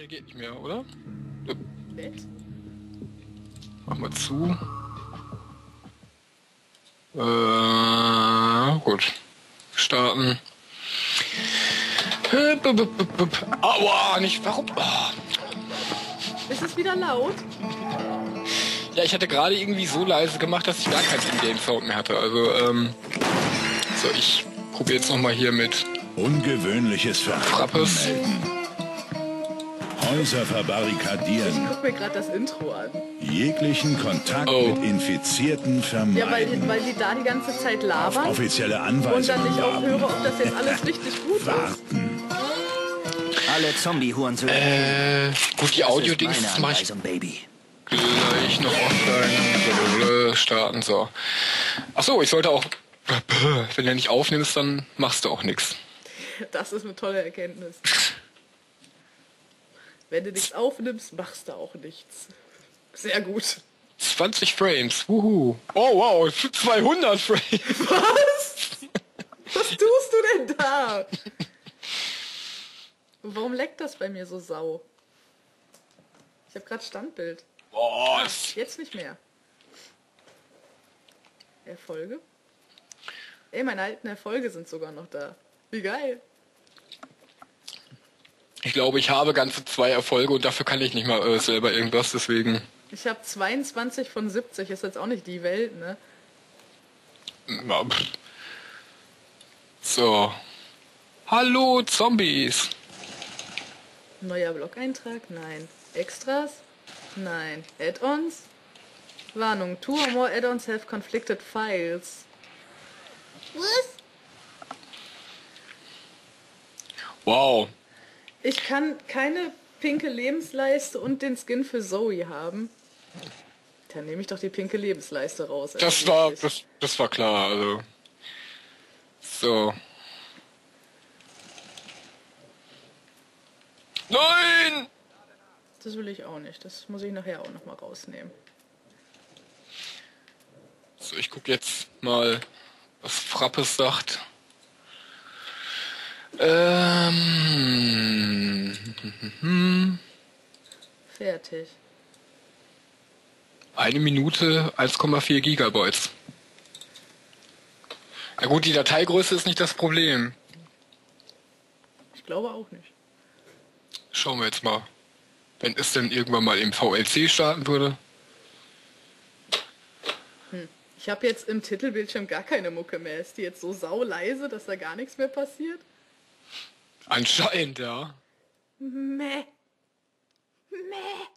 Der geht nicht mehr, oder? Nett. Mach mal zu. Gut. Starten. Aua, nicht, warum? Ist es wieder laut? Ja, ich hatte gerade irgendwie so leise gemacht, dass ich gar keinen In-Game-Sound mehr hatte. Also, so, ich probiere jetzt nochmal hier mit Ungewöhnliches Verhalten Frappes. melden. Häuser Ich verbarrikadieren. guck mir gerade das Intro an. Jeglichen Kontakt mit Infizierten Ja, weil vermeiden. die da die ganze Zeit Auf labern offizielle und dann Anweisungen nicht aufhöre, warten. ob das jetzt alles richtig gut ist. Warten. Alle Zombie-Hurensöhne. Gut, die Audio-Dings Das ist meine mache ich Anweisung, Baby. gleich noch offline. Starten, so. Achso, ich sollte auch, wenn du nicht aufnimmst, dann machst du auch nichts. Das ist eine tolle Erkenntnis. Wenn du nichts aufnimmst, machst du auch nichts. Sehr gut. 20 Frames, wuhu. Oh wow, 200 Frames. Was? Was tust du denn da? Warum leckt das bei mir so sau? Ich habe gerade Standbild. Was? Jetzt nicht mehr. Erfolge? Ey, meine alten Erfolge sind sogar noch da. Wie geil. Ich glaube, ich habe ganze 2 Erfolge und dafür kann ich nicht mal selber irgendwas, deswegen. Ich habe 22 von 70. Ist jetzt auch nicht die Welt, ne? Ja, pff. So. Hallo Zombies. Neuer Blog-Eintrag? Nein. Extras? Nein. Add-ons? Warnung. 2 or more add-ons have conflicted files. Was? Wow. Ich kann keine pinke Lebensleiste und den Skin für Zoe haben. Dann nehme ich doch die pinke Lebensleiste raus. Das war klar, also. So. Nein! Das will ich auch nicht. Das muss ich nachher auch nochmal rausnehmen. So, ich gucke jetzt mal, was Frappes sagt. Fertig. 1 Minute, 1,4 Gigabytes. Ja gut, die Dateigröße ist nicht das Problem. Ich glaube auch nicht. Schauen wir jetzt mal. Wenn es denn irgendwann mal im VLC starten würde. Ich habe jetzt im Titelbildschirm gar keine Mucke mehr. Ist die jetzt so sauleise, dass da gar nichts mehr passiert? Anscheinend, ja. Meh. Meh.